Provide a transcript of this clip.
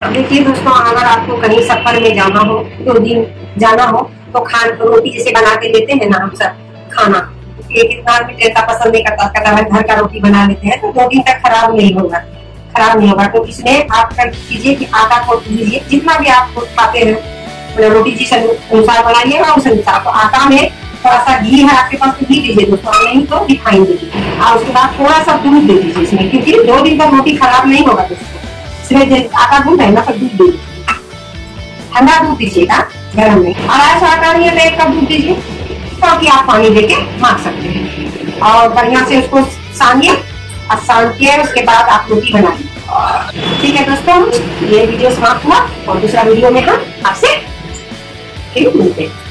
अब देखिए दोस्तों, अगर आपको कहीं सफर में जाना हो, 2 दिन जाना हो, तो रोटी जैसे बना के देते हैं ना हम सब खाना, ये कितना आदमी का पसंद नहीं करता, कहता है घर का रोटी बना लेते हैं तो 2 दिन तक खराब नहीं होगा। तो इसमें आप कर कीजिए कि आटा को लीजिए, जितना भी आप खाते हैं मतलब रोटी जिस अनुसार बनाइएगा उस अनुसार। तो आटा में थोड़ा सा घी है आपके पास तो घी दीजिए दोस्तों, नहीं तो रिफाइन दीजिए। और उसके बाद थोड़ा सा दूध दे दीजिए इसमें, क्योंकि 2 दिन तक रोटी खराब नहीं होगा दोस्तों। इसमें आटा दूध है ना, तो दूध दे दीजिए, ठंडा दूध दीजिएगा गर्म में। और ऐसा आटा नहीं है तो 1 कप दूध दीजिए, ताकि आप पानी देके मार सकते हैं। और बढ़िया से उसको सानिए, और सान के उसके बाद आप रोटी बनाइए। ठीक है दोस्तों, ये वीडियो समाप्त हुआ और दूसरा वीडियो में हम आपसे फिर मिलते हैं।